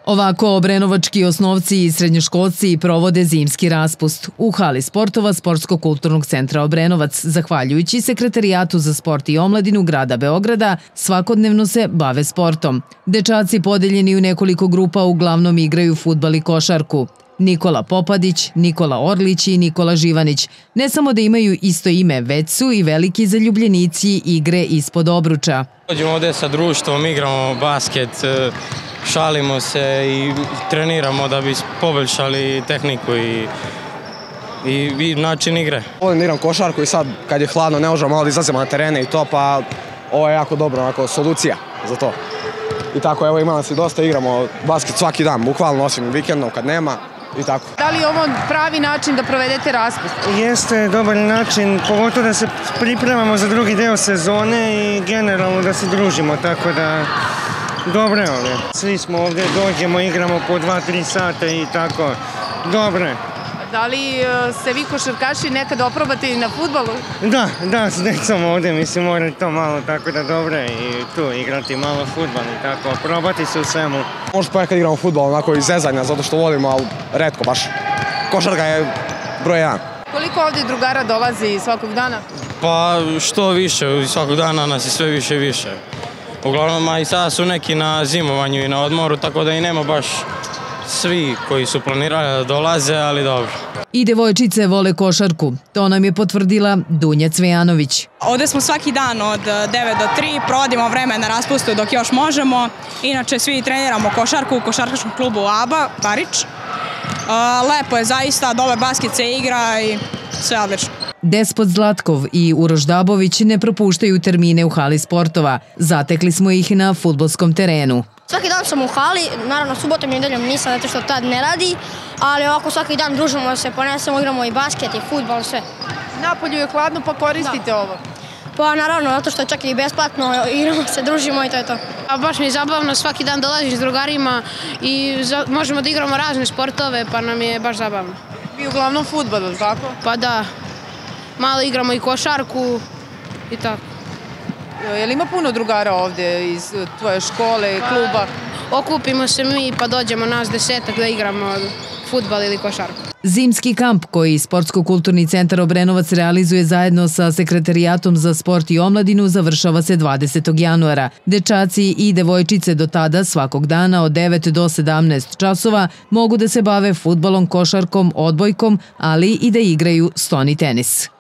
Ovako obrenovački osnovci i srednjoškolci provode zimski raspust u hali sportova Sportsko-kulturnog centra Obrenovac. Zahvaljujući Sekretarijatu za sport i omladinu grada Beograda, svakodnevno se bave sportom. Dečaci podeljeni u nekoliko grupa uglavnom igraju fudbal i košarku. Nikola Popadić, Nikola Orlić i Nikola Živanić ne samo da imaju isto ime, već su i veliki zaljubljenici igre ispod obruča. Dođemo ovdje sa društvom, igramo basket, šalimo se i treniramo da bi poboljšali tehniku i način igre. Volim da igram košarku i sad kad je hladno ne možemo malo da izlazimo na terene i to, pa ovo je jako dobro, onako, solucija za to. I tako, ima nas i dosta, igramo basket svaki dan, bukvalno osim vikendom kad nema i tako. Da li je ovo pravi način da provedete raspust? Jeste dobar način, pogotovo da se pripremamo za drugi deo sezone i generalno da se družimo, tako da dobro je ovdje. Svi smo ovdje, dođemo, igramo po 2-3 sata i tako, dobro je. Da li se vi košarkaši nekad oprobate i na fudbalu? Da, s decom ovdje, mislim, mora to malo, tako da dobro je i tu igrati malo fudbal i tako, probati se u svemu. Možda ponekad igramo fudbal onako iz zezanja, zato što volimo, ali retko baš. Košarka je broj 1. Koliko ovdje drugara dolazi svakog dana? Pa što više, svakog dana nas je sve više i više. Uglavnom, i sada su neki na zimovanju i na odmoru, tako da i nema baš svi koji su planirali da dolaze, ali dobro. I devojčice vole košarku. To nam je potvrdila Dunja Cvejanović. Ovdje smo svaki dan od 9 do 3, provodimo vreme na raspustu dok još možemo. Inače, svi treniramo košarku u košarkaškom klubu ABA, Barič. Lepo je zaista, dobar basket se igra i sve odlično. Despot Zlatkov i Uroš Dabović ne propuštaju termine u hali sportova. Zatekli smo ih na fudbalskom terenu. Svaki dan sam u hali, naravno subotom i nedeljom nisam, zato što tad ne radi, ali ovako svaki dan družimo se, ponesemo, igramo i basket i fudbal, sve. Napolju je hladno pa koristite ovo? Pa naravno, zato što je čak i besplatno, igramo se, družimo i to je to. Baš mi je zabavno, svaki dan dolazim s drugarima i možemo da igramo razne sportove, pa nam je baš zabavno. Vi uglavnom fudbal, ili tako? Pa da, malo igramo i košarku i tako. Je li ima puno drugara ovdje iz tvoje škole, kluba? Okupimo se mi pa dođemo nas 10-ak da igramo fudbal ili košarku. Zimski kamp koji Sportsko-kulturni centar Obrenovac realizuje zajedno sa Sekretarijatom za sport i omladinu završava se 20. januara. Dečaci i devojčice do tada svakog dana od 9 do 17 časova mogu da se bave fudbalom, košarkom, odbojkom, ali i da igraju stoni tenis.